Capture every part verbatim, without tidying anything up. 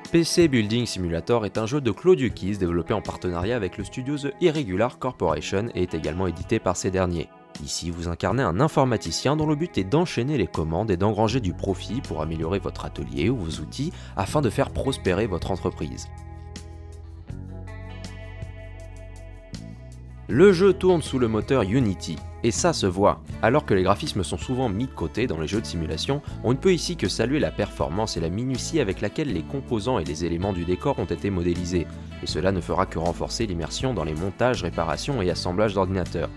P C Building Simulator est un jeu de Claude Ukis développé en partenariat avec le studio The Irregular Corporation et est également édité par ces derniers. Ici, vous incarnez un informaticien dont le but est d'enchaîner les commandes et d'engranger du profit pour améliorer votre atelier ou vos outils afin de faire prospérer votre entreprise. Le jeu tourne sous le moteur Unity, et ça se voit. Alors que les graphismes sont souvent mis de côté dans les jeux de simulation, on ne peut ici que saluer la performance et la minutie avec laquelle les composants et les éléments du décor ont été modélisés, et cela ne fera que renforcer l'immersion dans les montages, réparations et assemblages d'ordinateurs.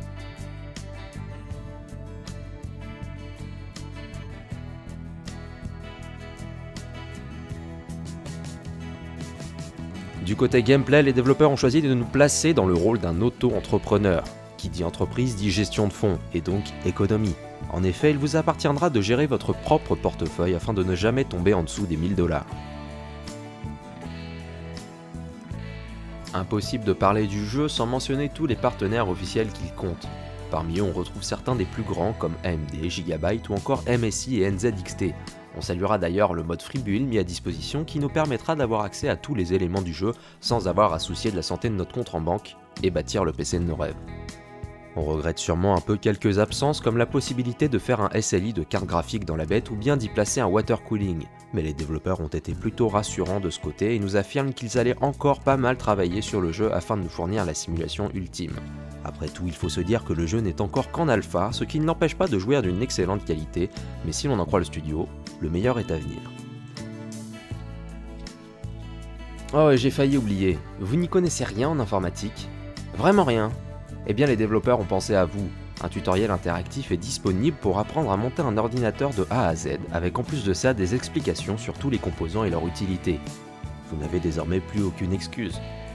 Du côté gameplay, les développeurs ont choisi de nous placer dans le rôle d'un auto-entrepreneur. Qui dit entreprise dit gestion de fonds, et donc économie. En effet, il vous appartiendra de gérer votre propre portefeuille afin de ne jamais tomber en dessous des mille dollars. Impossible de parler du jeu sans mentionner tous les partenaires officiels qu'il compte. Parmi eux, on retrouve certains des plus grands comme A M D, Gigabyte ou encore M S I et N Z X T. On saluera d'ailleurs le mode Freebuild mis à disposition qui nous permettra d'avoir accès à tous les éléments du jeu sans avoir à soucier de la santé de notre compte en banque et bâtir le P C de nos rêves. On regrette sûrement un peu quelques absences comme la possibilité de faire un S L I de carte graphique dans la bête ou bien d'y placer un water cooling, mais les développeurs ont été plutôt rassurants de ce côté et nous affirment qu'ils allaient encore pas mal travailler sur le jeu afin de nous fournir la simulation ultime. Après tout, il faut se dire que le jeu n'est encore qu'en alpha, ce qui ne l'empêche pas de jouir d'une excellente qualité, mais si l'on en croit le studio, le meilleur est à venir. Oh, et j'ai failli oublier, vous n'y connaissez rien en informatique? Vraiment rien? Eh bien les développeurs ont pensé à vous. Un tutoriel interactif est disponible pour apprendre à monter un ordinateur de A à Z, avec en plus de ça des explications sur tous les composants et leur utilité. Vous n'avez désormais plus aucune excuse.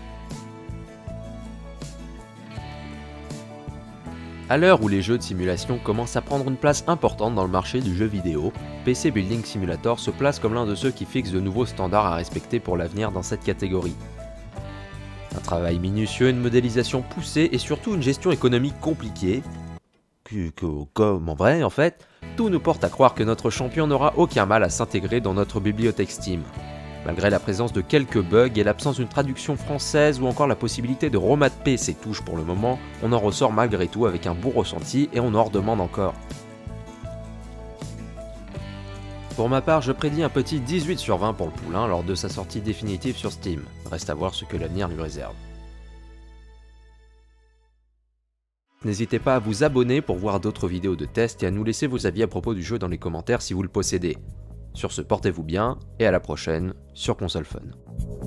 À l'heure où les jeux de simulation commencent à prendre une place importante dans le marché du jeu vidéo, P C Building Simulator se place comme l'un de ceux qui fixent de nouveaux standards à respecter pour l'avenir dans cette catégorie. Un travail minutieux, une modélisation poussée et surtout une gestion économique compliquée, que, que, comme en vrai en fait, tout nous porte à croire que notre champion n'aura aucun mal à s'intégrer dans notre bibliothèque Steam. Malgré la présence de quelques bugs et l'absence d'une traduction française ou encore la possibilité de rematper ses touches pour le moment, on en ressort malgré tout avec un bon ressenti et on en redemande encore. Pour ma part, je prédis un petit dix-huit sur vingt pour le poulain lors de sa sortie définitive sur Steam. Reste à voir ce que l'avenir lui réserve. N'hésitez pas à vous abonner pour voir d'autres vidéos de test et à nous laisser vos avis à propos du jeu dans les commentaires si vous le possédez. Sur ce, portez-vous bien et à la prochaine sur Console Fun.